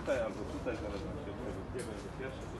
tutaj, albo tutaj, zależności od tego, gdzie będzie pierwszy.